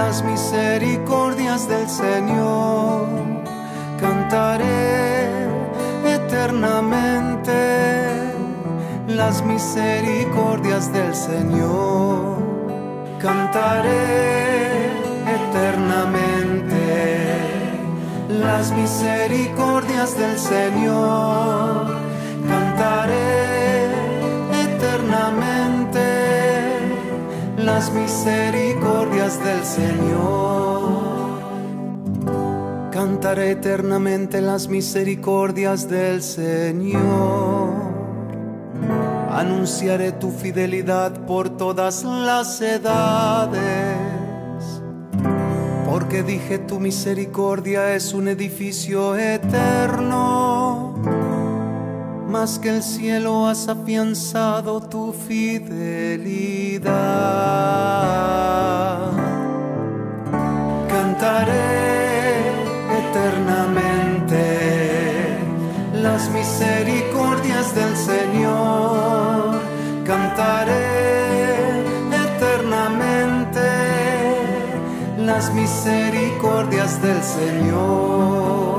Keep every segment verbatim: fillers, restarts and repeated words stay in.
las misericordias del Señor. Cantaré eternamente las misericordias del Señor. Cantaré eternamente las misericordias del Señor. Cantaré eternamente las misericordias del Señor. Cantaré eternamente las misericordias del Señor. Anunciaré tu fidelidad por todas las edades, porque dije tu misericordia es un edificio eterno. Más que el cielo has afianzado tu fidelidad. Cantaré eternamente las misericordias del Señor. Cantaré eternamente las misericordias del Señor.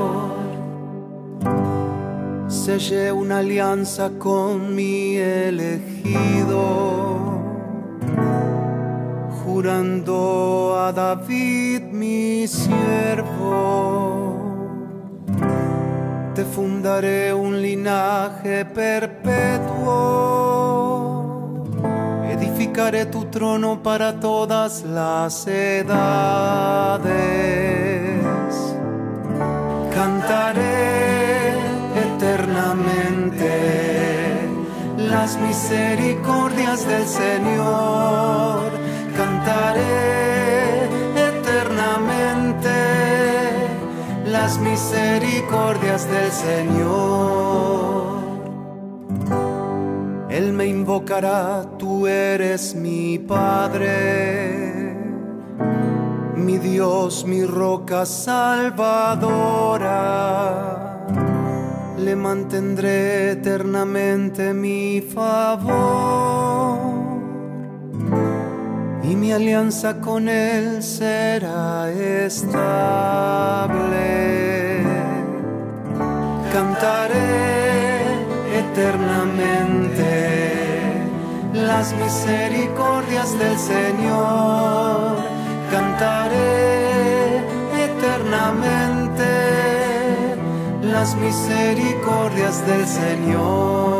Sellé una alianza con mi elegido, jurando a David mi siervo. Te fundaré un linaje perpetuo, edificaré tu trono para todas las edades. Cantaré eternamente las misericordias del Señor. Cantaré eternamente las misericordias del Señor. Él me invocará, tú eres mi Padre, mi Dios, mi roca salvadora. Le mantendré eternamente mi favor, y mi alianza con él será estable. Cantaré eternamente las misericordias del Señor. Cantaré eternamente las misericordias del Señor.